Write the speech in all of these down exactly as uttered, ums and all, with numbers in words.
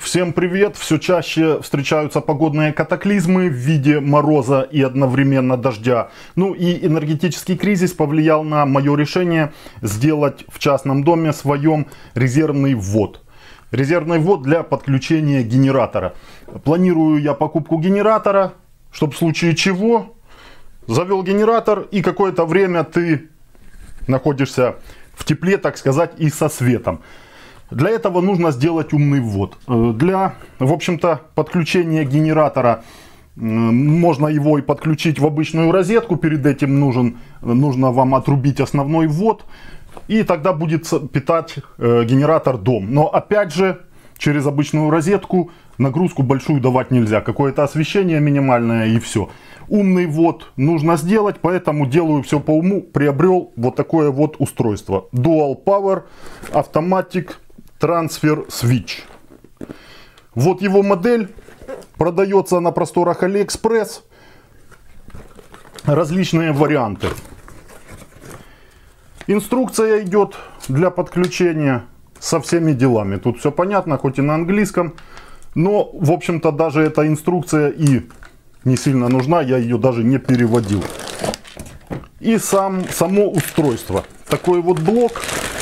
Всем привет! Все чаще встречаются погодные катаклизмы в виде мороза и одновременно дождя. Ну и энергетический кризис повлиял на мое решение сделать в частном доме своем резервный ввод. Резервный ввод для подключения генератора. Планирую я покупку генератора, чтобы в случае чего завел генератор и какое-то время ты находишься в тепле, так сказать, и со светом. Для этого нужно сделать умный ввод. Для, в общем-то, подключения генератора можно его и подключить в обычную розетку. Перед этим нужен, нужно вам отрубить основной ввод. И тогда будет питать э, генератор дом. Но опять же, через обычную розетку нагрузку большую давать нельзя. Какое-то освещение минимальное и все. Умный ввод нужно сделать, поэтому делаю все по уму. Приобрел вот такое вот устройство. Dual Power Automatic Transfer Switch. Вот его модель. Продается на просторах AliExpress. Различные варианты. Инструкция идет для подключения со всеми делами. Тут все понятно, хоть и на английском. Но, в общем-то, даже эта инструкция и не сильно нужна. Я ее даже не переводил. И сам, само устройство. Такой вот блок.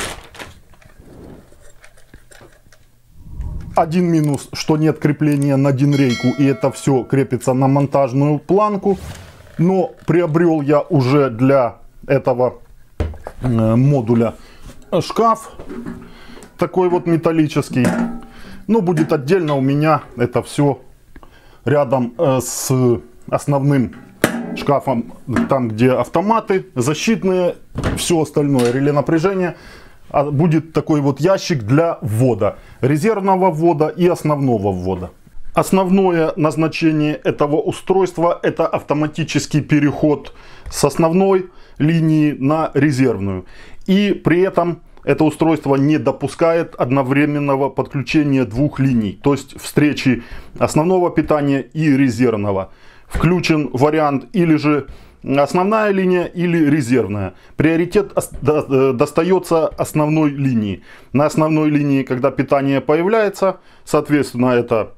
Один минус, что нет крепления на динрейку, и это все крепится на монтажную планку. Но приобрел я уже для этого э, модуля шкаф. Такой вот металлический. Но будет отдельно у меня это все рядом э, с основным шкафом. Там, где автоматы, защитные, все остальное, реле напряжения. А будет такой вот ящик для ввода. Резервного ввода и основного ввода. Основное назначение этого устройства — это автоматический переход с основной линии на резервную. И при этом это устройство не допускает одновременного подключения двух линий. То есть встречи основного питания и резервного. Включен вариант или же основная линия или резервная. Приоритет достается основной линии. На основной линии, когда питание появляется, соответственно, это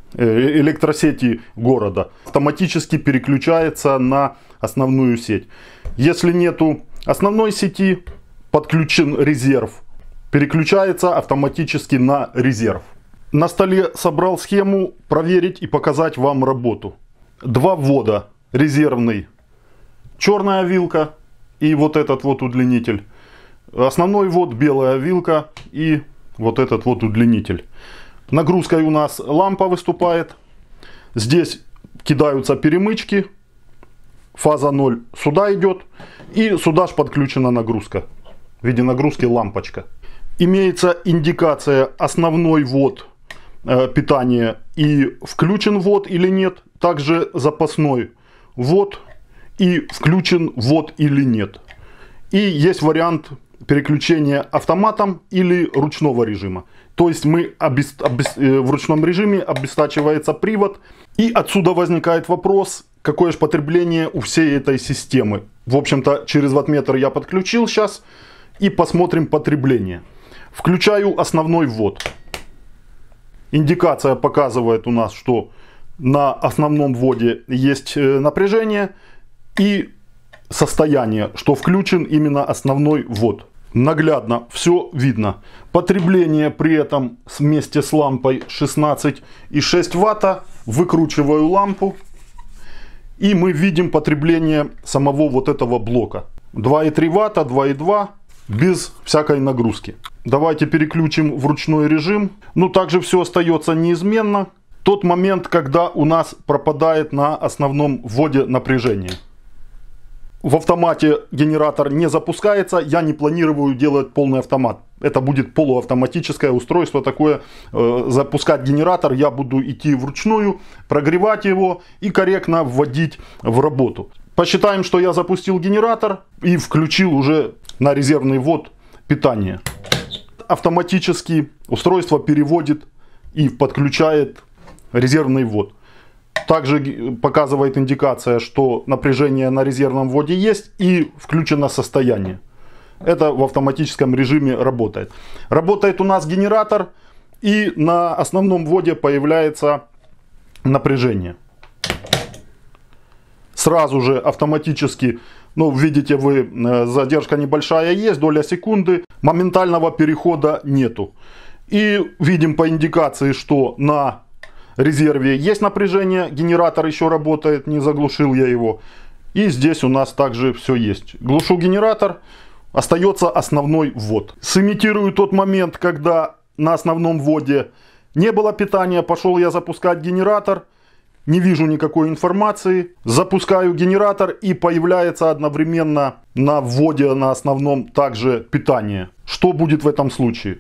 электросети города, автоматически переключается на основную сеть. Если нету основной сети, подключен резерв, переключается автоматически на резерв. На столе собрал схему, проверить и показать вам работу. Два ввода. Резервный. Черная вилка и вот этот вот удлинитель. Основной ввод белая вилка и вот этот вот удлинитель. Нагрузкой у нас лампа выступает. Здесь кидаются перемычки. Фаза ноль сюда идет. И сюда же подключена нагрузка. В виде нагрузки лампочка. Имеется индикация основной ввод э, питания и включен ввод или нет. Также запасной ввод и включен ввод или нет. И есть вариант переключения автоматом или ручного режима. То есть мы обес... Обес... в ручном режиме обестачивается привод. И отсюда возникает вопрос, какое же потребление у всей этой системы. В общем-то, через ваттметр я подключил сейчас. И посмотрим потребление. Включаю основной ввод. Индикация показывает у нас, что на основном вводе есть напряжение. И состояние, что включен именно основной ввод. Наглядно все видно. Потребление при этом вместе с лампой шестнадцать и шесть ватта. Выкручиваю лампу. И мы видим потребление самого вот этого блока. два и три ватта, два и два. Без всякой нагрузки. Давайте переключим в ручной режим. Ну, также все остается неизменно. Тот момент, когда у нас пропадает на основном вводе напряжение. В автомате генератор не запускается. Я не планирую делать полный автомат. Это будет полуавтоматическое устройство такое. Э, запускать генератор я буду идти вручную, прогревать его и корректно вводить в работу. Посчитаем, что я запустил генератор и включил уже на резервный ввод питание. Автоматически устройство переводит и подключает резервный ввод. Также показывает индикация, что напряжение на резервном вводе есть и включено состояние. Это в автоматическом режиме работает. Работает у нас генератор И на основном вводе появляется напряжение. Сразу же автоматически, ну видите вы, задержка небольшая есть, доля секунды, моментального перехода нету. И видим по индикации, что на резерве есть напряжение, генератор еще работает, не заглушил я его. И здесь у нас также все есть. Глушу генератор, остается основной ввод. Сымитирую тот момент, когда на основном вводе не было питания, пошел я запускать генератор. Не вижу никакой информации. Запускаю генератор и появляется одновременно на вводе на основном также питание. Что будет в этом случае?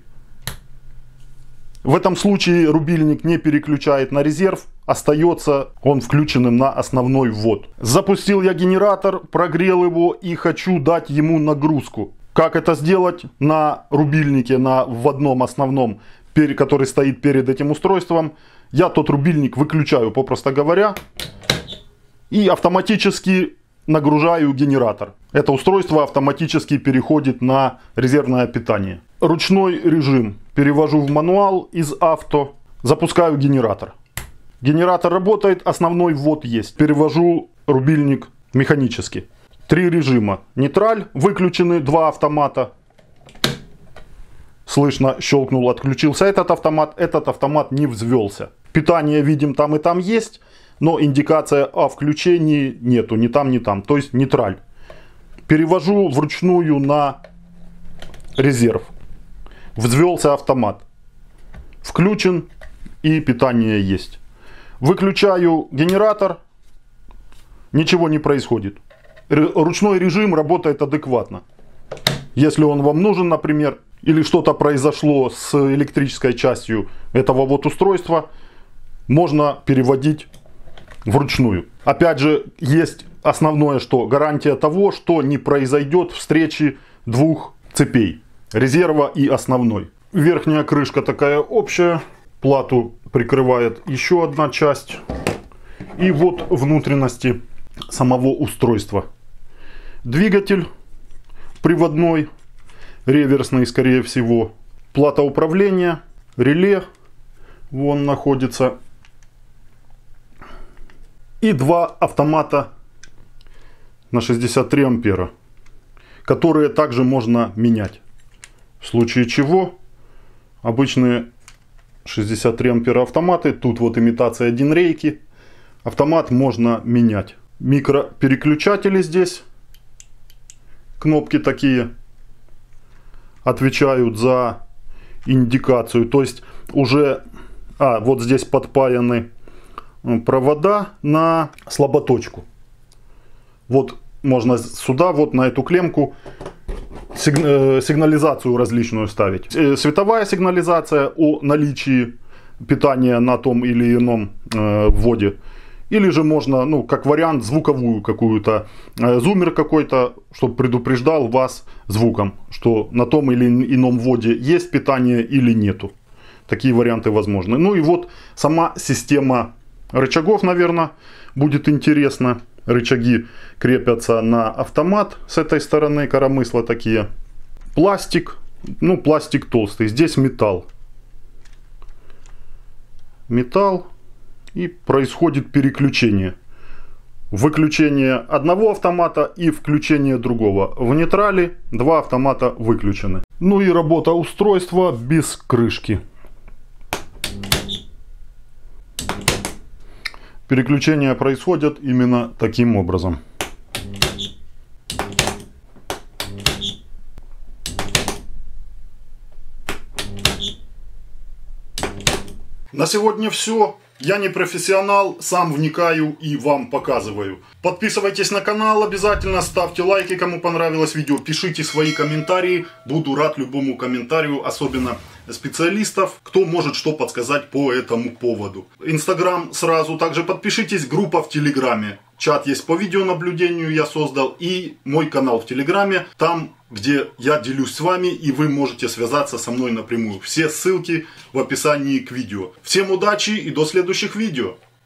В этом случае рубильник не переключает на резерв, остается он включенным на основной ввод. Запустил я генератор, прогрел его и хочу дать ему нагрузку. Как это сделать? На рубильнике, на вводном основном, который стоит перед этим устройством, я тот рубильник выключаю, попросту говоря, и автоматически нагружаю генератор. Это устройство автоматически переходит на резервное питание. Ручной режим перевожу в мануал из авто, запускаю генератор. Генератор работает, основной ввод есть. Перевожу рубильник механически. Три режима. Нейтраль, выключены два автомата. Слышно, щелкнул, отключился этот автомат. Этот автомат не взвелся. Питание видим там и там есть, но индикация о включении нету, ни там, ни там. То есть нейтраль. Перевожу вручную на резерв. Взвелся автомат. Включен и питание есть. Выключаю генератор. Ничего не происходит. Ручной режим работает адекватно. Если он вам нужен, например, или что-то произошло с электрической частью этого вот устройства, можно переводить вручную. Опять же, есть основное, что гарантия того, что не произойдет встречи двух цепей. Резерва и основной. Верхняя крышка такая общая. Плату прикрывает еще одна часть. И вот внутренности самого устройства. Двигатель приводной, реверсный, скорее всего. Плата управления, реле. Вон находится. И два автомата на шестьдесят три ампера, которые также можно менять. В случае чего обычные шестьдесят три ампера автоматы, тут вот имитация один рейки, автомат можно менять. Микропереключатели здесь, кнопки такие, отвечают за индикацию. То есть уже, а вот здесь подпаяны провода на слаботочку. Вот можно сюда, вот на эту клемку сигнализацию различную ставить. Световая сигнализация о наличии питания на том или ином э, вводе. Или же можно, ну, как вариант, звуковую какую-то, э, зуммер какой-то, чтобы предупреждал вас звуком, что на том или ином вводе есть питание или нету. Такие варианты возможны. Ну и вот сама система рычагов, наверное, будет интересно. Рычаги крепятся на автомат с этой стороны, коромысла такие. Пластик, ну пластик толстый, здесь металл. Металл, и происходит переключение. Выключение одного автомата и включение другого. В нейтрале два автомата выключены. Ну и работа устройства без крышки. Переключения происходят именно таким образом. На сегодня все. Я не профессионал, сам вникаю и вам показываю. Подписывайтесь на канал обязательно, ставьте лайки, кому понравилось видео, пишите свои комментарии. Буду рад любому комментарию, особенно специалистов, кто может что подсказать по этому поводу. Инстаграм сразу, также подпишитесь, группа в Телеграме. Чат есть по видеонаблюдению, я создал, и мой канал в Телеграме, там, где я делюсь с вами, и вы можете связаться со мной напрямую. Все ссылки в описании к видео. Всем удачи и до следующих видео.